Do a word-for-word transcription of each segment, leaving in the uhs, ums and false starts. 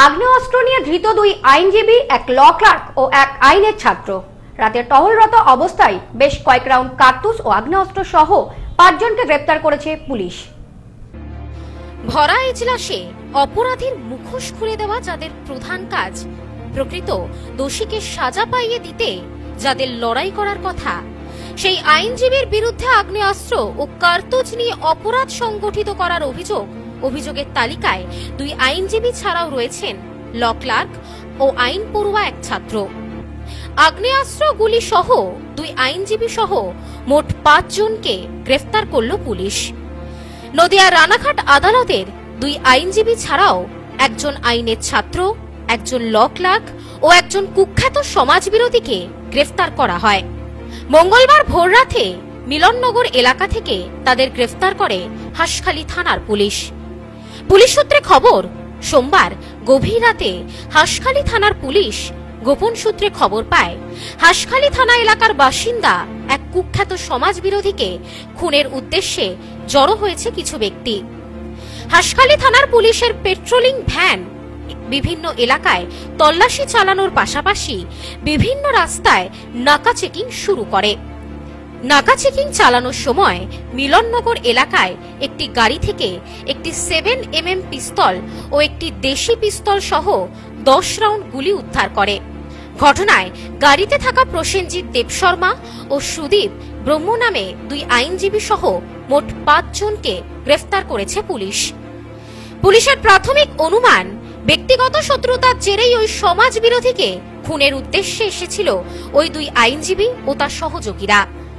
আগ্নেয়াস্ত্র নিয়ে ধৃত দুই আইনজীবী, এক ল ক্লার্ক ও এক আইনের ছাত্র। রাতে টহলরত অবস্থায় বেশ কয়েক রাউন্ড কার্তুজ ও আগ্নেয়াস্ত্র সহ পাঁচজনকে গ্রেপ্তার করেছে পুলিশ। ভরা এজলাসে অপরাধীর মুখোশ খুলে দেওয়া যাদের প্রধান কাজ, প্রকৃত দোষীকে সাজা পাইয়ে দিতে যাদের লড়াই করার কথা, সেই আইনজীবীর বিরুদ্ধে আগ্নেয়াস্ত্র ও কার্তুজ নিয়ে অপরাধ সংগঠিত করার অভিযোগ। অভিযোগের তালিকায় দুই আইনজীবী ছাড়াও রয়েছেন ল ক্লার্ক ও আইন পড়ুয়া এক ছাত্র। আগ্নেয়াস্ত্র, গুলি সহ দুই আইনজীবী সহ মোট পাঁচ জনকে গ্রেফতার করল পুলিশ। নদিয়া রানাঘাট আদালতের দুই আইনজীবী ছাড়াও একজন আইনের ছাত্র, একজন ল ক্লার্ক ও একজন কুখ্যাত সমাজবিরোধীকে গ্রেফতার করা হয়। মঙ্গলবার ভোররাতে মিলননগর এলাকা থেকে তাদের গ্রেফতার করে হাঁসখালি থানার পুলিশ। পুলিশ সূত্রে খবর, সোমবার গভীর রাতে হাঁসখালি থানার পুলিশ গোপন সূত্রে খবর পায় হাঁসখালি থানা এলাকার বাসিন্দা এক কুখ্যাত সমাজবিরোধীকে খুনের উদ্দেশ্যে জড়ো হয়েছে কিছু ব্যক্তি। হাঁসখালি থানার পুলিশের পেট্রোলিং ভ্যান বিভিন্ন এলাকায় তল্লাশি চালানোর পাশাপাশি বিভিন্ন রাস্তায় নাকা চেকিং শুরু করে। নাকা চেকিং চালানোর সময় মিলননগর এলাকায় একটি গাড়ি থেকে একটি সেভেন এম এম পিস্তল ও একটি দেশি পিস্তল সহ দশ রাউন্ড গুলি উদ্ধার করে। ঘটনায় গাড়িতে থাকা প্রসেনজিৎ দেবশর্মা ও সুদীপ ব্রহ্ম নামে দুই আইনজীবী সহ মোট পাঁচ জনকে গ্রেফতার করেছে পুলিশ। পুলিশের প্রাথমিক অনুমান, ব্যক্তিগত শত্রুতার জেরেই ওই সমাজ বিরোধীকে খুনের উদ্দেশ্যে এসেছিল ওই দুই আইনজীবী ও তার সহযোগীরা।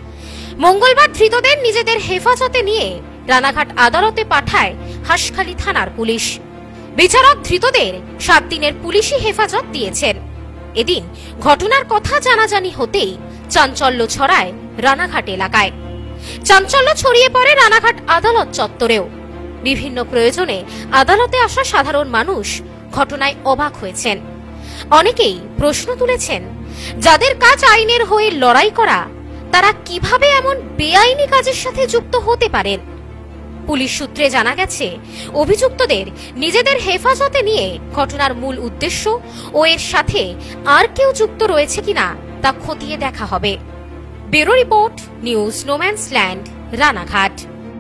মঙ্গলবার ধৃতদের নিজেদের হেফাজতে নিয়ে রানাঘাট আদালতে পাঠায় হাঁসখালি থানার পুলিশ। বিচারক ধৃতদের সাত দিনের পুলিশি হেফাজত দিয়েছেন। এদিন ঘটনার কথা জানাজানি হতেই চাঞ্চল্য ছড়ায় রানাঘাট এলাকায়। চাঞ্চল্য ছড়িয়ে পড়ে রানাঘাট আদালত চত্বরেও। বিভিন্ন প্রয়োজনে আদালতে আসা সাধারণ মানুষ ঘটনায় অবাক হয়েছেন। অনেকেই প্রশ্ন তুলেছেন, যাদের কাজ আইনের হয়ে লড়াই করা, তারা কিভাবে এমন বেআইনি কাজের সাথে যুক্ত হতে পারেন। পুলিশ সূত্রে জানা গেছে, অভিযুক্তদের নিজেদের হেফাজতে নিয়ে ঘটনার মূল উদ্দেশ্য ও এর সাথে আর কেউ যুক্ত রয়েছে কিনা তা খতিয়ে দেখা হবে। Bureau report, news no man's land, Ranaghat.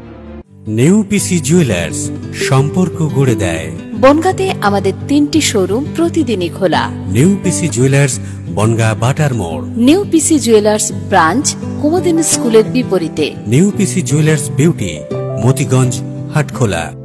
New PC jewellers, সম্পর্ক গড়ে দেয়। বনগাঁতে আমাদের তিনটি শোরুম প্রতিদিনই খোলা। নিউ পিসি জুয়েলার্স, বনগা বাটার মোড়। New PC jewellers branch, Kumudini স্কুলের বিপরীতে। New PC jewellers beauty, Motiganj, Hatkhola.